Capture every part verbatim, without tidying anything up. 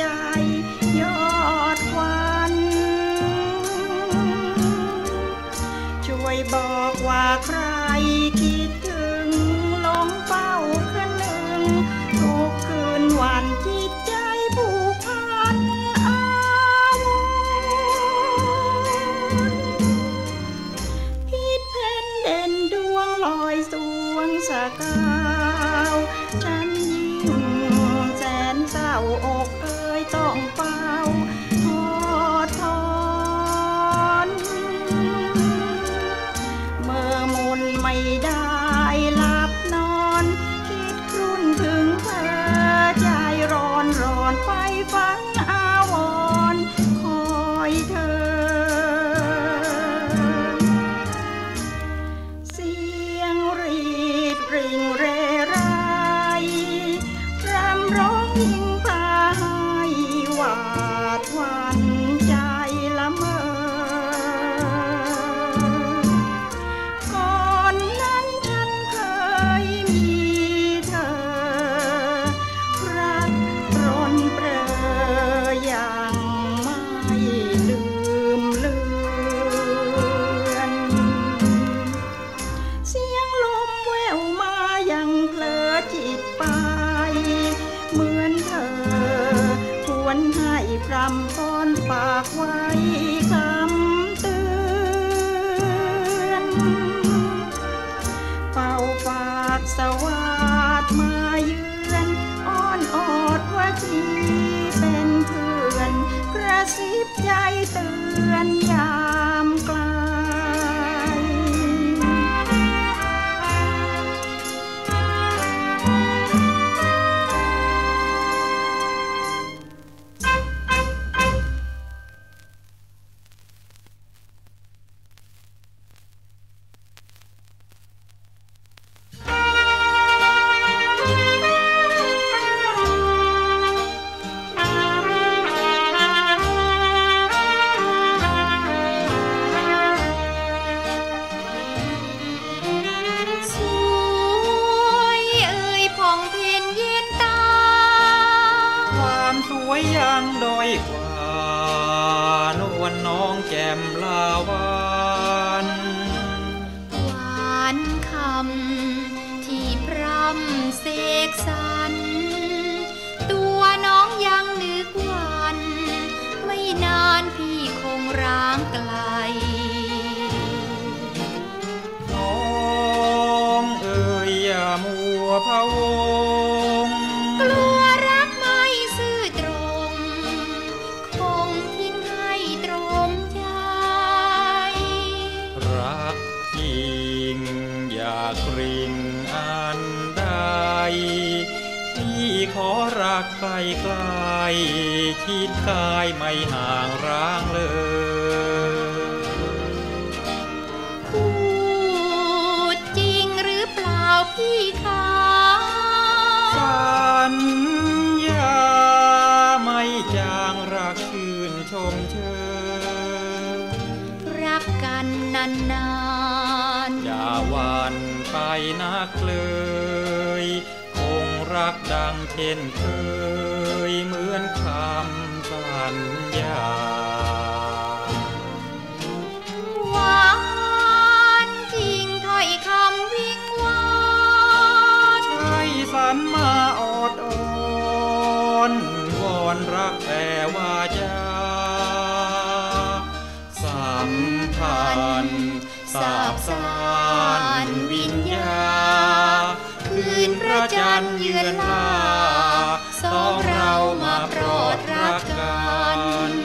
ใจยอดควันช่วยบอกว่าใครคิดถึงลงเป้าคะนึงทุกคืนวันจิตใจผูกพันอาวรณ์พิษเพนเด่นดวงลอยสวงสกาวฉันยิ่งแสนเศร้าอกเอ่ยต้องเฝ้าทอดทอนเมื่อมุนไม่ได้หลับนอนคิดครุ่นถึงเธอใจร้อนร้อนไฟฝันอาวรณ์คอยเธอเสียงรีดริ่งเรไรรำร้องยิ่งพาให้หวาดหวั่นใจละเมอก่อนนั้นฉันเคยมีเธอรักรนเปรอยังไม่ลืมเลือนเสียงลมแววมายังเพลอจิตไปเหมือนเธอควรให้พรำต้นฝากไว้คำเตือนเฝ้าฝากสวัสดมาเยือนอ้อนออดว่าที่เป็นเพื่อนกระซิบใจเตือนยามไกลยังด้อยกว่านวลน้องแจ่มลาวันหวานคำที่พร่ำเสกสรรตัวน้องยังนึกวันไม่นานพี่คงร้างไกลน้องเอ่ยอย่ามัวพะวงกลัวรักไม่ซื่อตรงคงทิ้งให้ตรมใจรักจริงอย่ากริ่งอันใดที่ขอรักใกล้ๆชิดกายไม่ห่างร้างเลยพูดจริงหรือเปล่าพี่คะสัญญาไม่จางรักชื่นชมเชยรักกันนานๆอย่าหวั่นไปนักเลยคงรักดังเช่นเคยเหมือนคำสัญญาหวานจริงถ้อยคำวิงวอนใช่สันมาอดอ่อนวอนรักแต่ว่าจะสัมพันธ์สาบสานวิญญาคืนพระจันทร์เยือนลาสองเรามาโปรดรักกัน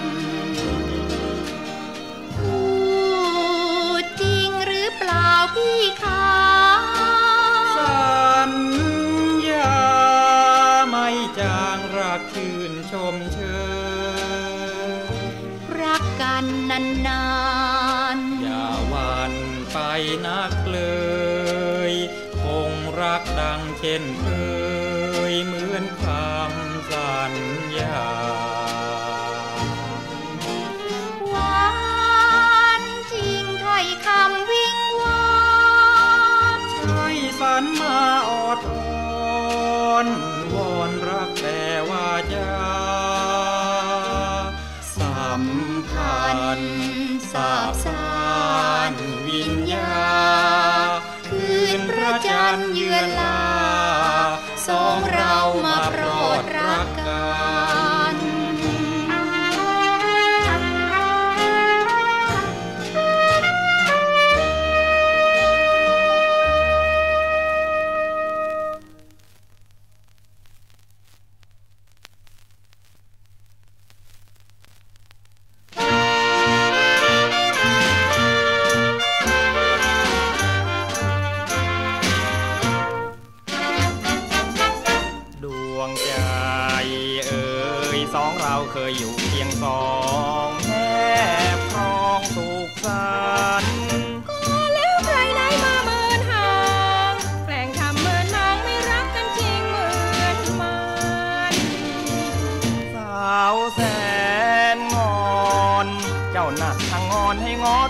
พูดจริงหรือเปล่าพี่คะสัญญาไม่จางรักชื่นชมเชยรักกันนานๆอย่าหวั่นไปนักเลยคงรักดังเช่นเคยเหมือนคำสัญญาหวานจริงถ้อยคำวิงวอนใช่สันมาอดอ่อนวอนรักแต่ว่าจะ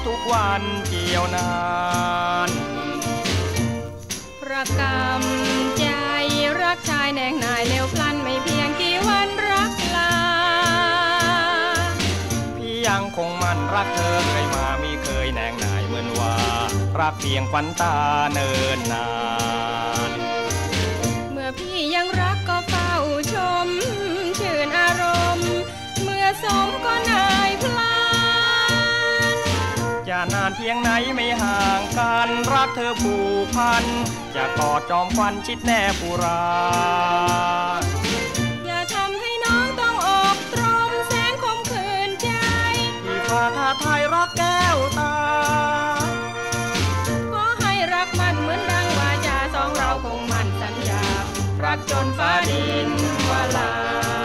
ทุกวันเกี่ยวนานระกำใจรักชายแนงนายเร็วพลันไม่เพียงกี่วันรักลาพี่ยังคงมั่นรักเธอเคยมามีเคยแนงนายเหมือนว่ารักเพียงขวัญตาเนินนานเมื่อพี่ยังรักก็เฝ้าชมชื่นอารมณ์เมื่อสมก็นายพลานจะนานเพียงไหนไม่ห่างกันรักเธอผูกพันจะกอดจอมควันชิดแนบปุราอย่าทำให้น้องต้องออกตรมแสนคมขืนใจที่ฟ้าทาไทยรักแก้วตาขอให้รักมันเหมือนดังวาจาสองเราคงมั่นสัญญารักจนฟ้าดินวลา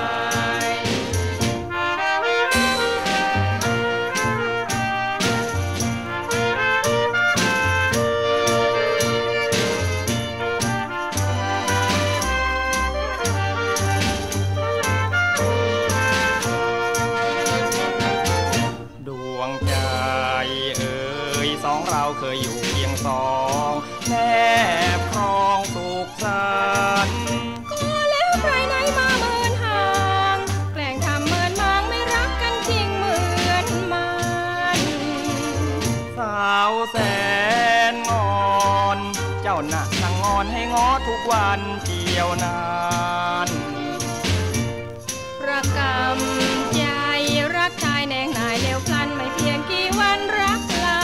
เราเคยอยู่เพียงสองแนบครองสุขสันต์ก็แล้วใครไหนมาเมินห่างแกล้งทำเมินมางไม่รักกันจริงเหมือนมันสาวแสนงอนเจ้าหน้าช่างงอนให้ง้อทุกวันเกี่ยวนานระกำใจรักชายแนงนายเร็วพลันไม่เพียงกี่วันรัก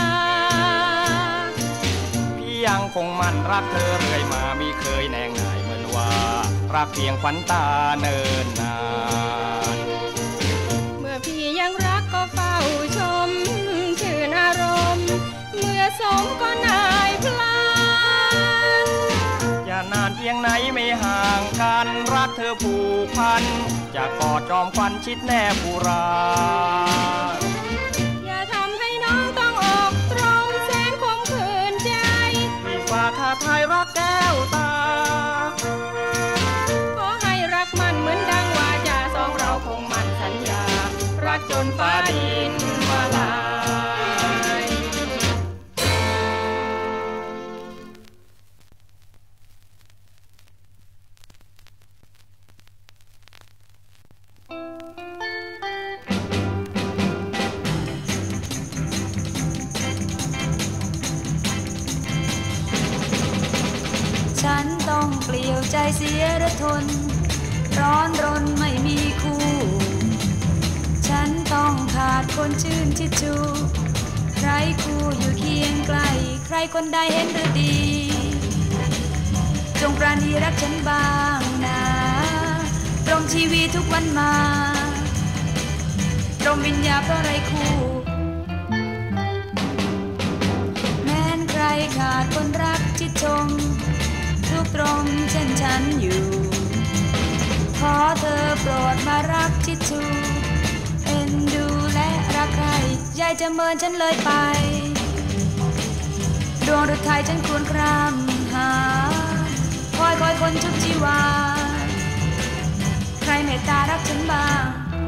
ยังคงมั่นรักเธอเรื่อยมามีเคยแนงนายเหมือนว่ารักเพียงขวัญตาเนินนานเมื่อพี่ยังรักก็เฝ้าชมชื่นอารมณ์เมื่อสมก็นายพลานจะนานเพียงไหนไม่ห่างกันรักเธอผูกพันจะกอดจอมควันชิดแนบปุราถ้าไทยรักแก้วตาขอให้รักมันเหมือนดังวาจาสองเราคงมั่นสัญญารักจนฟ้าดินวลายฉันต้องเปลี่ยวใจเสียระทนร้อนรนไม่มีคู่ฉันต้องขาดคนชื่นชิดชูใครคู่อยู่เคียงไกลใครคนใดเห็นหรือดีจงปราณีรักฉันบ้างนะตรงชีวิตทุกวันมาตรงวิญญาเพราะไรคู่แม้นใครขาดคนรักชิดชมทุกตรงเช่นฉันอยู่ขอเธอโปรดมารักชิดชูเอ็นดูและรักใครยายจะเมินฉันเลยไปดวงฤทัยฉันควรครำหาคอยคอยคนชุบชีวาใครเมตตารักฉันบ้าง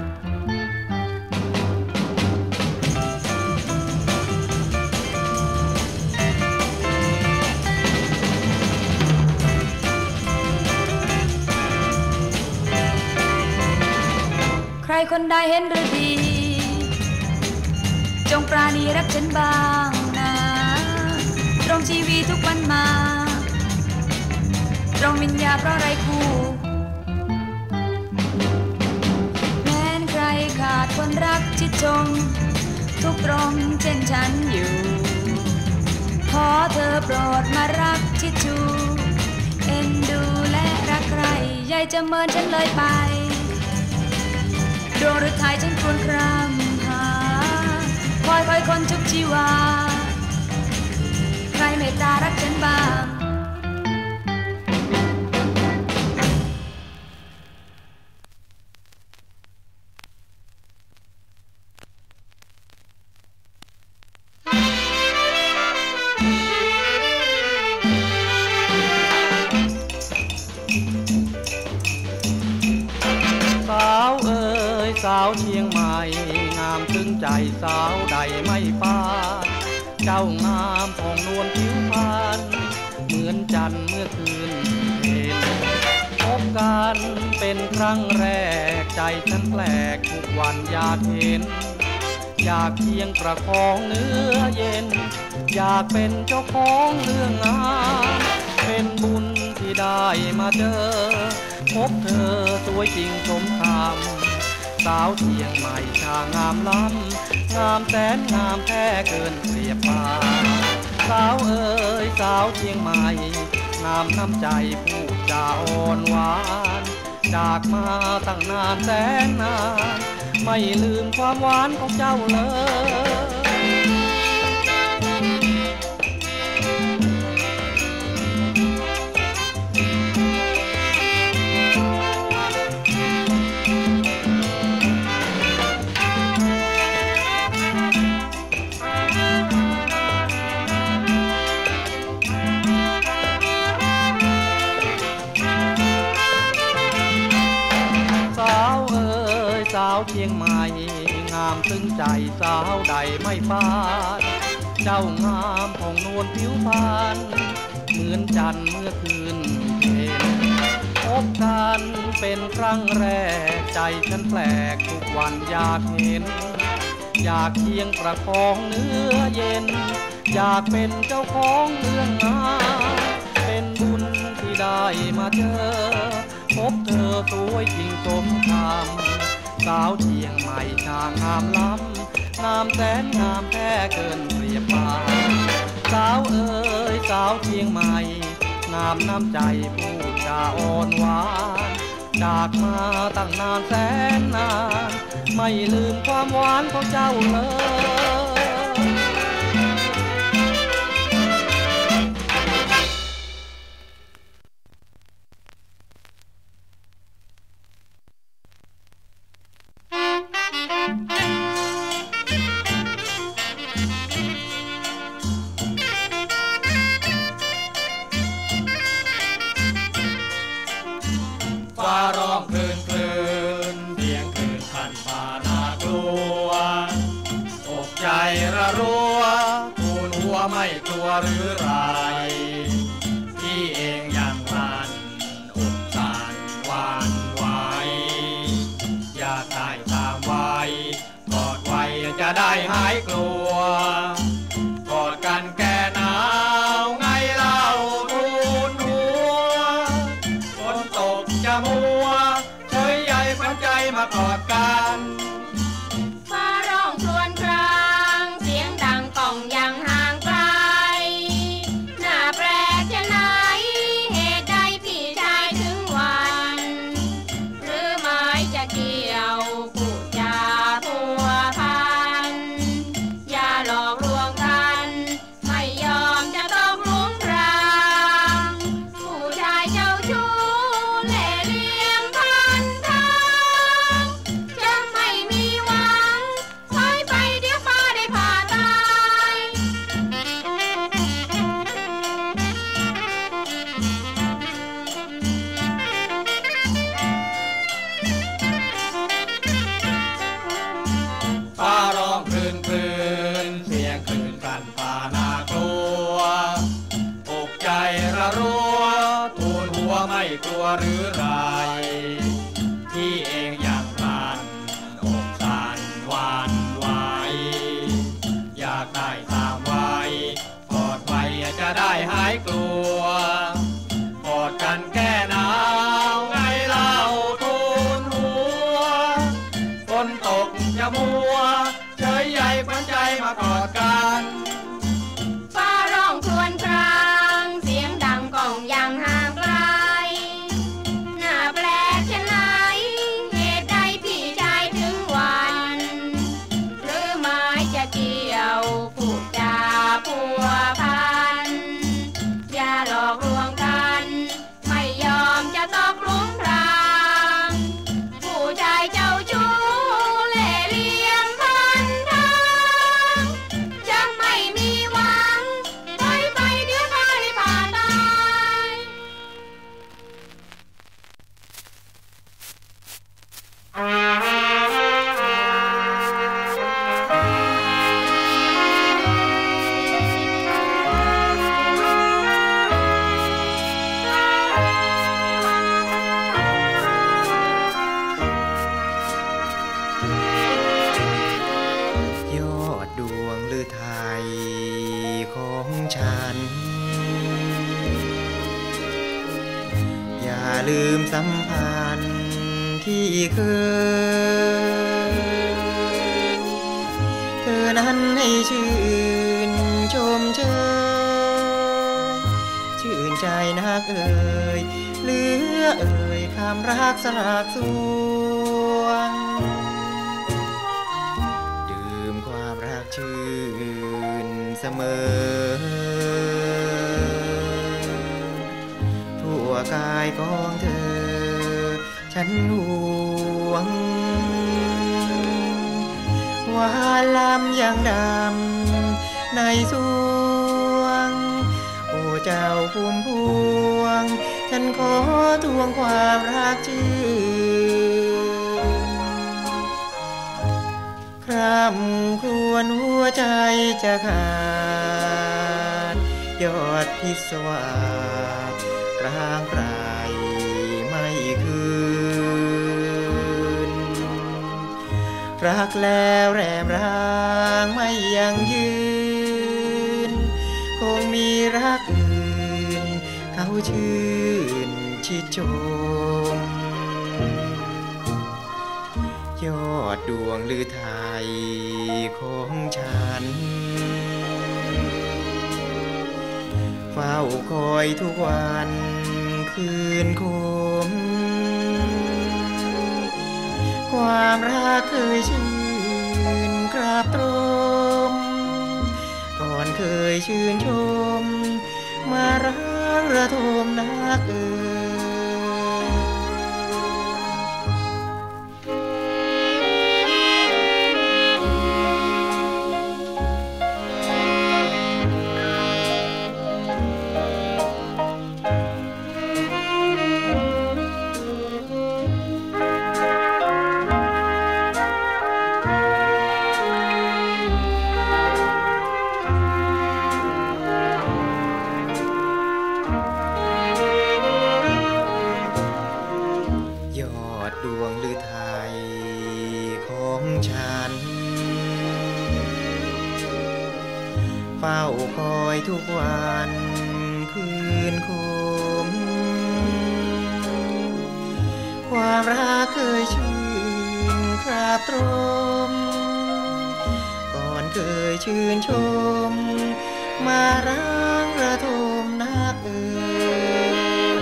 ใครคนใดเห็นหรือดีจงปราณีรักฉันบ้างนะตรงชีวิตทุกวันมาตรงวิญญาเพราะไรคู่แม้นใครขาดคนรักชิดชมทุกตรงเช่นฉันอยู่ขอเธอโปรดมารักชิดชูเอ็นดูและรักใครยายจะเมินฉันเลยไปดวงฤทัยฉันควรครำหาคอยคอยคนทุกชีวาใครเมตตารักฉันบ้างสาวเชียงใหม่งามถึงใจสาวใดไม่ปาเจ้างามผ่องนวลผิวพรรณเหมือนจันทร์เมื่อคืนเพ็ญพบกันเป็นครั้งแรกใจฉันแปลกทุกวันอยากเห็นอยากเพียงประคองเนื้อเย็นอยากเป็นเจ้าของเรื่องงานเป็นบุญที่ได้มาเจอพบเธอสวยจริงสมคำสาวเชียงใหม่ชางามล้ำงามแสนงามแท้เกินเปรียบปานสาวเอ๋ยสาวเชียงใหม่งามน้ำใจผู้จาอ่อนหวานจากมาตั้งนานแสนนานไม่ลืมความหวานของเจ้าเลยสาวเชียงใหม่งามถึงใจสาวใดไม่ปานเจ้างามผ่องนวลผิวพรรณเหมือนจันทร์เมื่อคืนเพ็ญพบกันเป็นครั้งแรกใจฉันแปลกทุกวันอยากเห็นอยากเพียงประคองเนื้อเย็นอยากเป็นเจ้าของเรื่องงานเป็นบุญที่ได้มาเจอพบเธอสวยจริงสมคำสาวเชียงใหม่ชางามล้ำงามแสนงามแท้เกินเปรียบปานสาวเอ๋ยสาวเชียงใหม่งามน้ำใจผู้จาอ่อนหวานจากมาตั้งนานแสนนานไม่ลืมความหวานของเจ้าเลยไม่กลัวหรือไรที่เองยังรันอกสั่นหวั่นไหวอยากได้ตามไว้กอดไว้จะได้หายกลัวกอดกันแก่หนาวไงเล่าทูลหัวฝนตกจะมัวเฉยใหญ่ฝันใจมากอดกันฟ้าร้องครวญครางเสียงดังก้องยังกลัวหรือไรที่เองยังรันอกสั่นหวั่นไหวอยากได้ตามไว้กอดไว้จะได้หายกลัวกอดกันแก้หนาวไงเล่าทูลหัวฝนตกจะมัวเฉยใหญ่ฝันใจมากอดกันฟ้าร้องครวญครางเสียงดังก้องยังห่างไกลลืมสัมพันธ์ที่เคยเธอนั้นให้ชื่นชมเชยชื่นใจนักเอ่ยเหลือเอ่ยคำรักสลากสวงดื่มความรักชื่นเสมอทั่วกายของเธอฉันห่วงวาลำยังดำในสวงโอ้เจ้าภูมิพวงฉันขอทวงความรักชื่นคร่ำครวญหัวใจจะขาดยอดพิศวาสร้างไกลไม่คืนรักแล้วแรมร้างไม่ยังยืนคงมีรักอื่นเขาชื่นชิดชมยอดดวงลือไทยของฉันเฝ้าคอยทุกวันคืนคมความรักเคยชื่นกราบตรมก่อนเคยชื่นชมมารักระทมนักเอ่ดวงลือไทยของฉันเฝ้าคอยทุกวันคืนคมความรักเคยชื่นคราบตรมก่อนเคยชื่นชมมารักระทมนักเอ่ย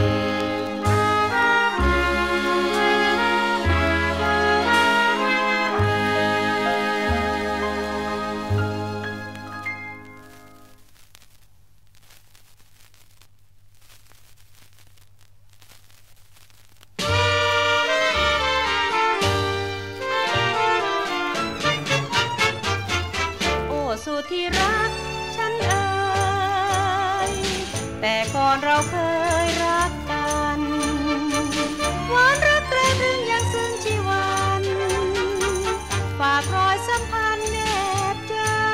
สุดที่รักฉันเอ่ยแต่ก่อนเราเคยรักกันหวานรักแรกถึงยังซึ้งชีวันฝากรอยสัมพันธ์แนบใจ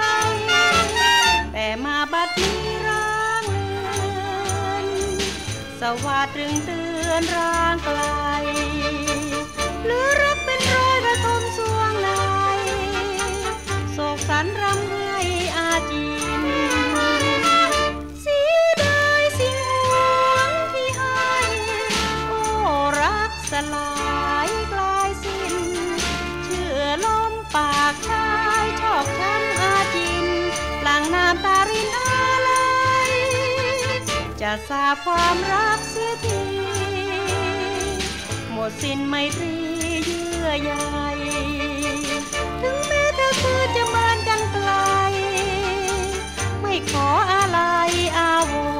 แต่มาบัดนี้ร้างเลือนสวัสดิ์ตรึงเตือนร่างไกลหรือรักเป็นรอยระทมสวงในโศกสันรำให้อาจินเสียดายสิ่งหวงที่ให้โอ้รักสลายกลายสิ้นเชื่อลมปากชายชอกช้ำอาจินหลั่งน้ำตารินอะไรจะสาบความรักเสียทีหมดสิ้นไมตรีเยื่อใยถึงแม้เธอคือจะเมินกันไกลไม่ขออะไรอาวร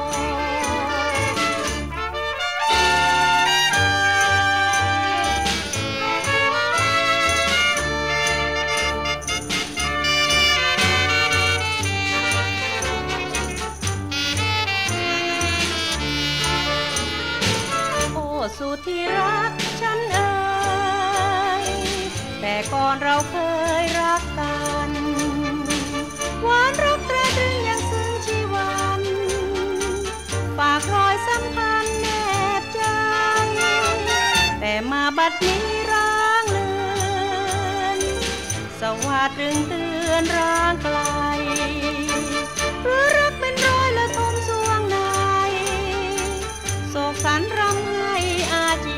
โอ้สุดที่รักฉันเอ่ยแต่ก่อนเราเคยรักกันหวานรักแรกถึงยังซึ้งชีวันฝากรอยสัมพันธ์แนบใจแต่มาบัดนี้ร้างเลือนสวัสดิ์ตรึงเตือนร่างไกลหรือรักเป็นรอยละทมสวงในโศกสันรำให้อาจิ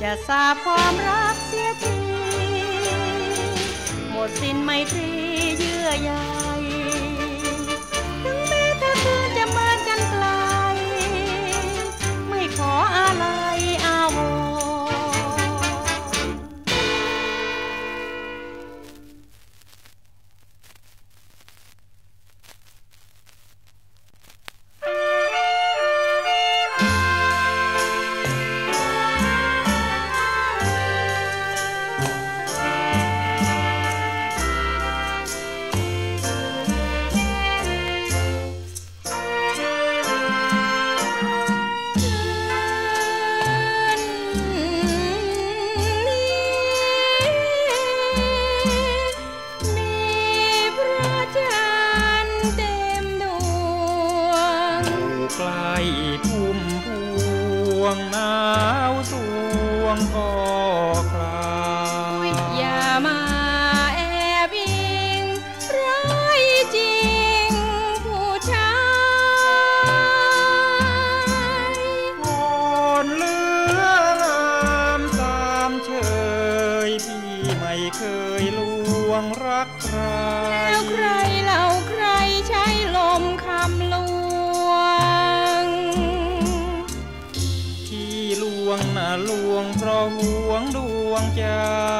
อย่าสาบความรักเสียทีหมดสิ้นไมตรีเยื่อใยถึงแม้เธอคือจะมากันไกลไม่ขออะไรอาวรหนาวสวงก็คลายอย่ามาแอบอิงร้ายจริงผู้ชายอ่อนเหลือลามตามเชยพี่ไม่เคยลวงรักใครแล้วใครเล่าใครใช้ลมคำลวงลวงน่ะลวงเพราะห่วงดวงใจ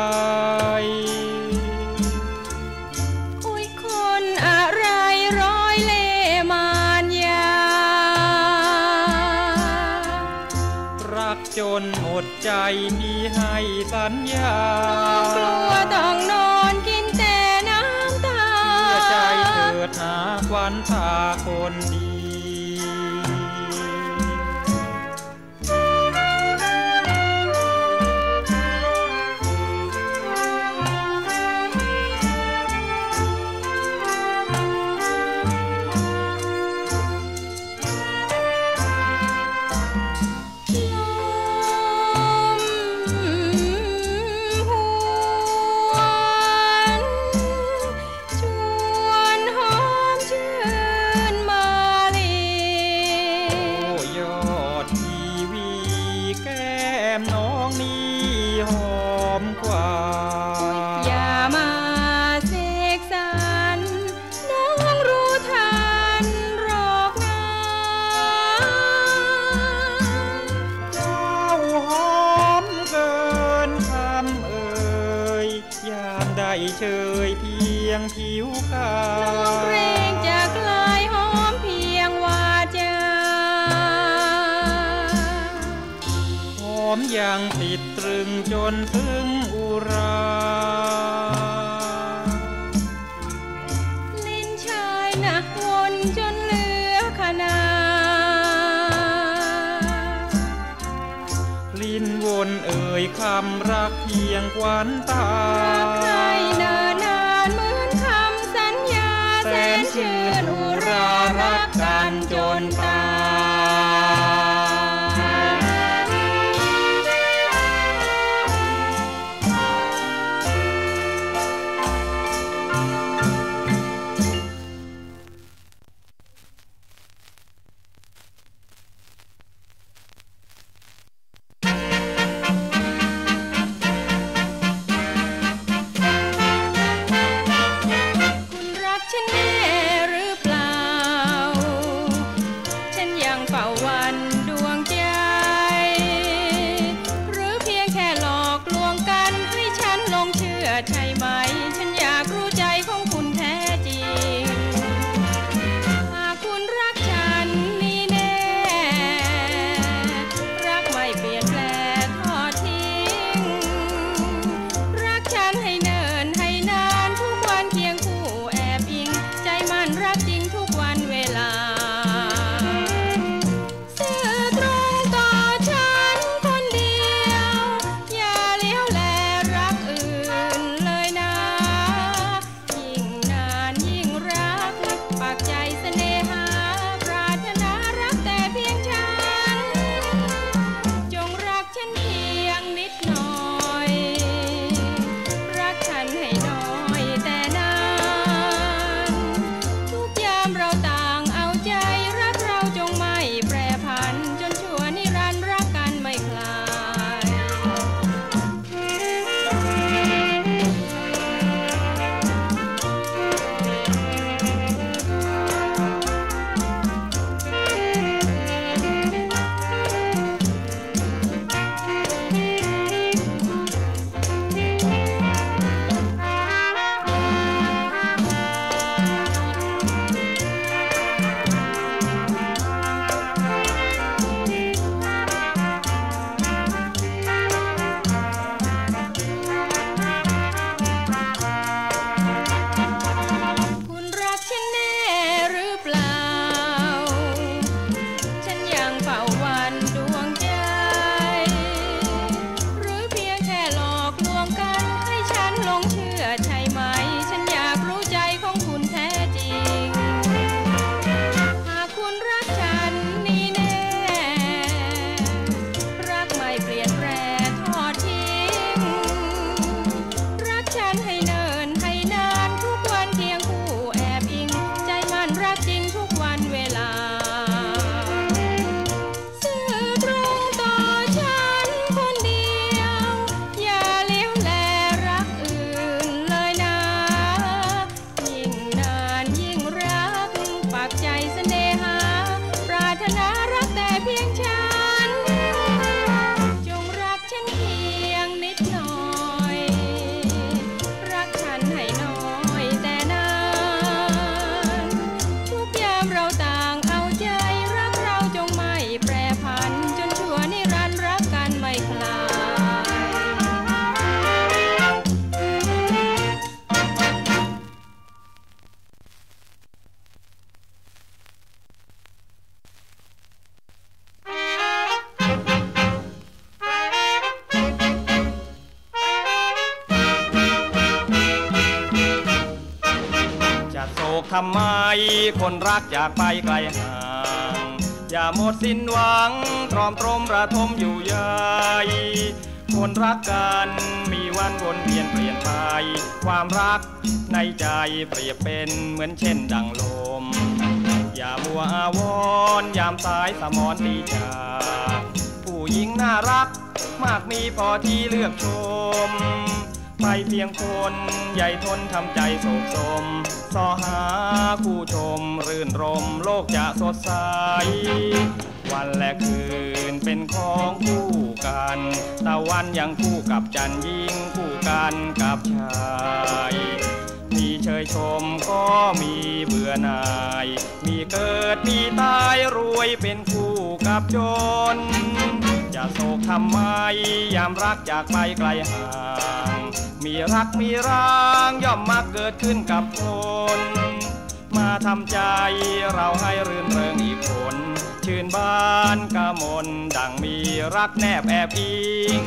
อุ้ยคนอะไรร้อยเล่มานยารักจนหมดใจพี่ให้สัญญากลัวต้องนอนกินแต่น้ำตาเพื่อใจเถิดหาควันตาคนดีเชยเพียงผิวกายน้องเกรงจะกลายหอมเพียงวาจาหอมยังติดตรึงจนถึงอุราลิ้นชายหนักวนจนเหลือขนาลิ้นวนเอ่ยคำรักเพียงควันตาใครเนินนานเหมือนคำสัญญาแสนชื่นอุรารักกันจนตายโศกทำไมคนรักจากไปไกลห่างอย่าหมดสิ้นหวังตรอมตรมระทมอยู่ใยคนรักกันมีวันวนเวียนเปลี่ยนไปความรักในใจเปรียบเป็นเหมือนเช่นดังลมอย่ามัวอาวรณ์ยามสายสมรตีจากผู้หญิงน่ารักมากมีพอที่เลือกชมไปเพียงคนใหญ่ทนทำใจโศกสมสอหาคู่ชมรื่นรมโลกจะสดใสวันและคืนเป็นของคู่กันตะวันยังคู่กับจันทร์ยิ่งคู่กันกับชายมีเชยชมก็มีเบื่อหน่ายมีเกิดมีตายรวยเป็นคู่กับจนจะโศกทำไมยามรักจากไปไกลห่างมีรักมีร้างย่อมมักเกิดขึ้นกับคนมาทำใจเราให้รื่นเริงอีกคนชื่นบานกะมนดังมีรักแนบแอบอิง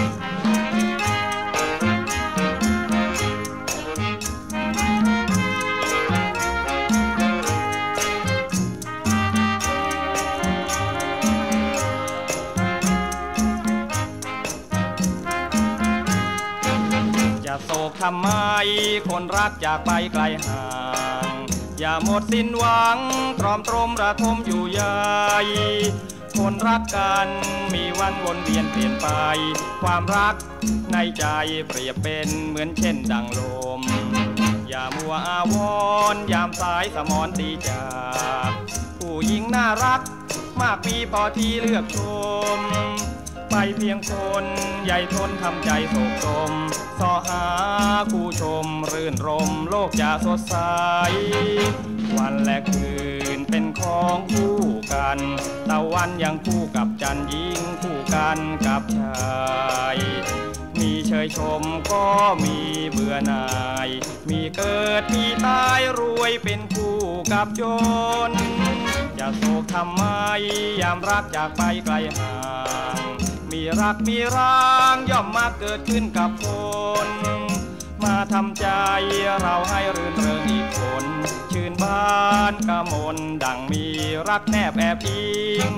อย่าโศกทำไมคนรักจากไปไกลห่างอย่าหมดสิ้นหวังตรอมตรมระทมอยู่ใยคนรักกันมีวันวนเวียนเปลี่ยนไปความรักในใจเปรียบเป็นเหมือนเช่นดังลมอย่ามัวอาวรณ์ยามสายสมรตีจากผู้หญิงน่ารักมากมีพอที่เลือกชมไปเพียงคนใหญ่ทนทำใจโศกสมสอหาคู่ชมรื่นรมโลกจะสดใสวันและคืนเป็นของคู่กันตะวันยังคู่กับจันทร์ยิ่งคู่กันกับชายมีเชยชมก็มีเบื่อหน่ายมีเกิดมีตายรวยเป็นคู่กับจนจะโศกทำไมยามรักจากไปไกลห่างมีรักมีร้างย่อมมาเกิดขึ้นกับคนมาทำใจเราให้รื่นเริงอีกคนชื่นบานกะมนดังมีรักแนบแอบอิง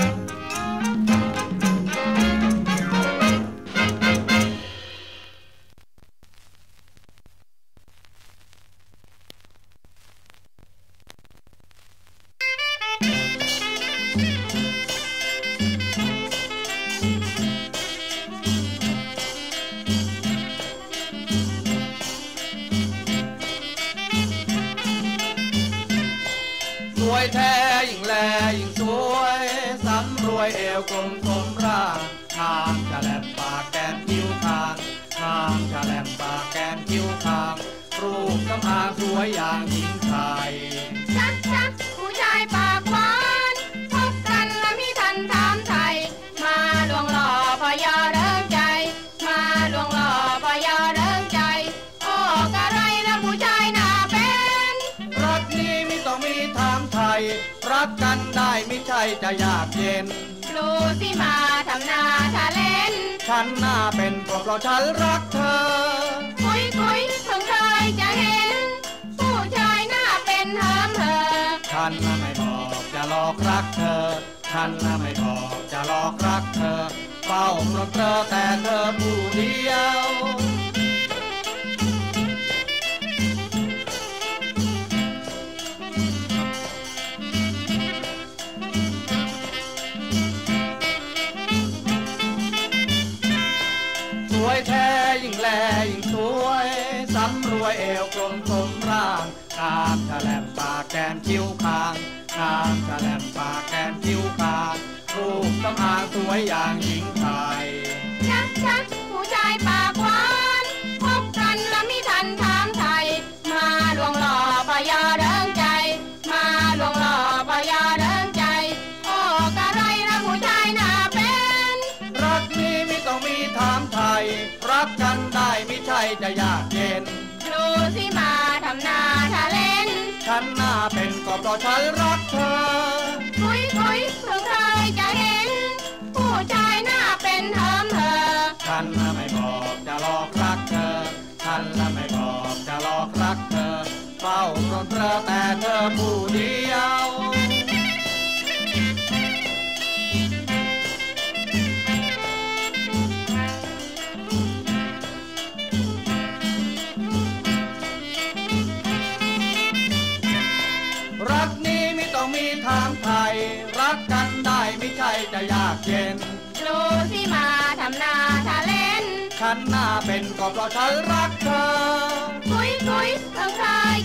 สวยแท้ยิ่งแลยิ่งสวยสำรวยเอวกลมสมร่างทางฉลบปากแก้มคิ้วคางทางฉลบปากแก้มคิ้วคางรูปกำอางสวยอย่างหญิงไทยชักชักผู้ชายปากหวานพบกันแล้วมีทันถามไทยมาลวงหล่อพอยอเริงใจมาลวงหล่อพอยอเริงใจโอ้กะไรนะผู้ชายหน้าเป็นรักนี้ไม่ต้องมีถามไทยรักกันได้ไม่ใช่จะยากเย็นดูสิมาทำหน้าทะเลนฉันหน้าเป็นเพราะเพราะฉันรักเธอคุยคุยเพิ่งเคยจะเห็นผู้ชายหน้าเป็นเหิมเหอฉันน่ะไม่บอกจะหลอกรักเธอฉันน่ะไม่บอกจะหลอกรักเธอเฝ้าเพราะเธอแต่เธอผู้เดียวสวยแท้ยิ่งแลยิ่งสวยสำรวยเอวกลมสมร่างงามฉลบปากแก้มคิ้วคางงามฉลบปากแก้มคิ้วคางรูปกำอางสวยอย่างหญิงไทยชักชักผู้ชายปากหวานพบกันแล้วมีทันถามไทยมาลวงหล่อพอยอเริงใจมาลวงหล่อพอยอเริงใจโอ้กะไรนะผู้ชายหน้าเป็นรักนี้ไม่ต้องมีถามไทยรักกันได้ไม่ใช่จะยากเย็นดูสิมาทำหน้าทะเลนฉันหน้าเป็นก็เพราะฉันรักเธอคุยคุยเพิ่งเคยจะเห็นผู้ชายหน้าเป็นเหิมเหอฉันน่ะไม่บอกจะหลอกรักเธอฉันน่ะไม่บอกจะหลอกรักเธอเฝ้าาปรนเปรอแต่เธอผู้เดียวรักนี้ไม่ต้องมีทางไทยรักกันได้ไม่ใช่จะยากเย็นดูสิมาทำหน้าทะเล่นฉันหน้าเป็นก็เพราะฉันรักเธอคุยคุยกับใคร